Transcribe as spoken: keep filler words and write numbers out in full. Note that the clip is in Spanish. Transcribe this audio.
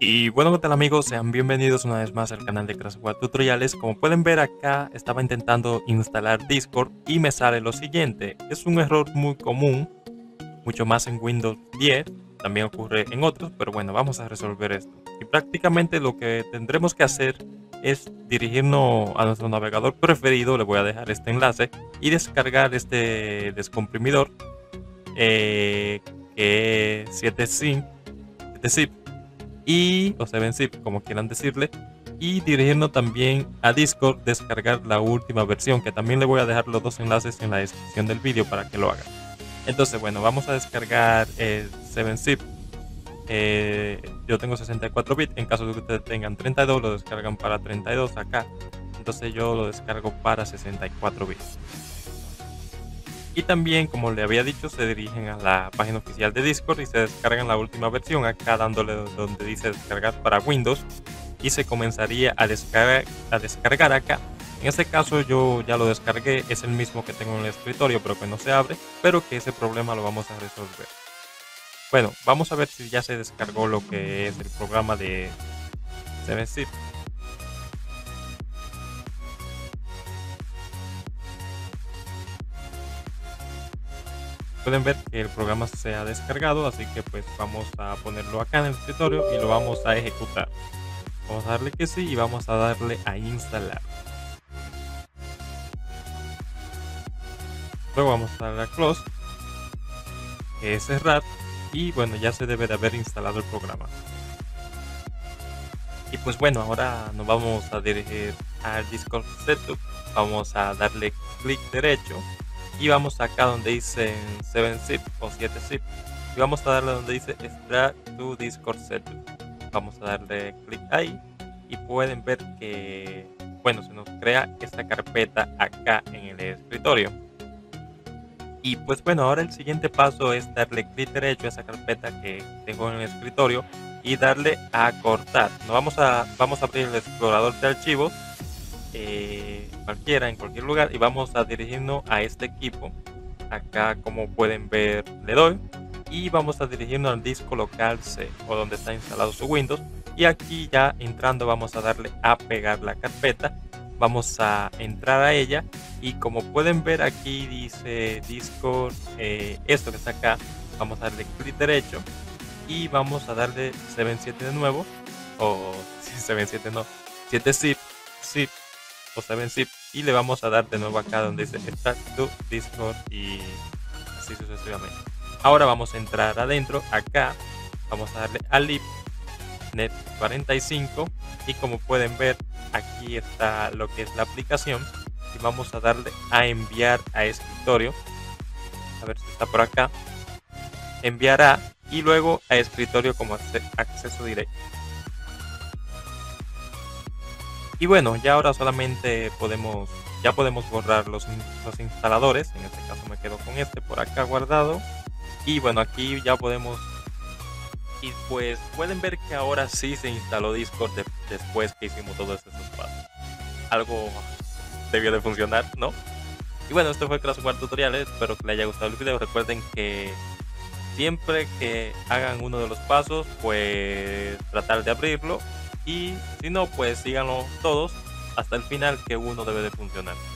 Y bueno, ¿qué tal amigos? Sean bienvenidos una vez más al canal de Crash Web Tutoriales. Como pueden ver acá, estaba intentando instalar Discord y me sale lo siguiente. Es un error muy común, mucho más en Windows diez, también ocurre en otros, pero bueno, vamos a resolver esto. Y prácticamente lo que tendremos que hacer es dirigirnos a nuestro navegador preferido, le voy a dejar este enlace, y descargar este descomprimidor, eh, que es siete zip, siete zip y o seven zip, como quieran decirle, y dirigirnos también a Discord, descargar la última versión, que también le voy a dejar los dos enlaces en la descripción del vídeo para que lo hagan. Entonces, bueno, vamos a descargar el seven zip. Eh, yo tengo sesenta y cuatro bits, en caso de que ustedes tengan treinta y dos, lo descargan para treinta y dos acá. Entonces yo lo descargo para sesenta y cuatro bits. Y también, como le había dicho, se dirigen a la página oficial de Discord y se descargan la última versión, acá dándole donde dice descargar para Windows, y se comenzaría a descargar, a descargar acá. En este caso yo ya lo descargué, es el mismo que tengo en el escritorio pero que no se abre, pero que ese problema lo vamos a resolver. Bueno, vamos a ver si ya se descargó lo que es el programa de seven zip. Pueden ver que el programa se ha descargado, así que pues vamos a ponerlo acá en el escritorio y lo vamos a ejecutar. Vamos a darle que sí y vamos a darle a instalar. Luego vamos a darle a close, que es cerrar, y bueno, ya se debe de haber instalado el programa. Y pues bueno, ahora nos vamos a dirigir al Discord Setup. Vamos a darle clic derecho y vamos acá donde dice seven zip o siete zip y vamos a darle donde dice Extract to Discord Setup. Vamos a darle clic ahí y pueden ver que, bueno, se nos crea esta carpeta acá en el escritorio. Y pues bueno, ahora el siguiente paso es darle clic derecho a esa carpeta que tengo en el escritorio y darle a cortar. Nos vamos a, vamos a abrir el explorador de archivos, eh, cualquiera, en cualquier lugar, y vamos a dirigirnos a este equipo. Acá, como pueden ver, le doy y vamos a dirigirnos al disco local C, o donde está instalado su Windows, y aquí ya entrando vamos a darle a pegar la carpeta. Vamos a entrar a ella y como pueden ver aquí dice Discord, eh, esto que está acá, vamos a darle clic derecho y vamos a darle seven siete de nuevo, o seven siete no, siete zip, zip o seven zip, y le vamos a dar de nuevo acá donde dice Start to Discord y así sucesivamente. Ahora vamos a entrar adentro, acá vamos a darle a lib net cuarenta y cinco y como pueden ver aquí está lo que es la aplicación y vamos a darle a enviar a escritorio, a ver si está por acá, enviará y luego a escritorio como acceso directo. Y bueno, ya ahora solamente podemos ya podemos borrar los, los instaladores. En este caso me quedo con este por acá guardado y bueno, aquí ya podemos. Y pues pueden ver que ahora sí se instaló Discord de, después que hicimos todos esos pasos. Algo debió de funcionar, ¿no? Y bueno, este fue Crash Web Tutoriales. Espero que les haya gustado el video. Recuerden que siempre que hagan uno de los pasos, pues tratar de abrirlo. Y si no, pues síganlo todos hasta el final, que uno debe de funcionar.